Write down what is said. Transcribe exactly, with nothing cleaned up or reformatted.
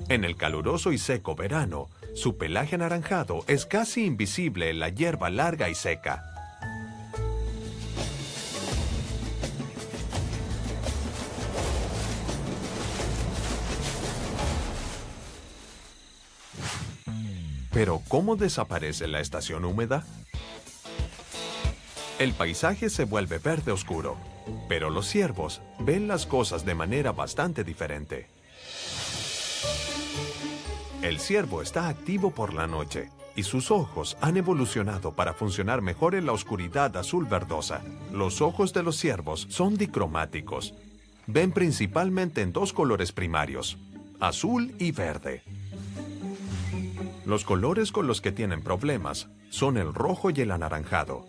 En el caluroso y seco verano, su pelaje anaranjado es casi invisible en la hierba larga y seca. Pero, ¿cómo desaparece la estación húmeda? El paisaje se vuelve verde oscuro, pero los ciervos ven las cosas de manera bastante diferente. El ciervo está activo por la noche y sus ojos han evolucionado para funcionar mejor en la oscuridad azul verdosa. Los ojos de los ciervos son dicromáticos. Ven principalmente en dos colores primarios, azul y verde. Los colores con los que tienen problemas son el rojo y el anaranjado.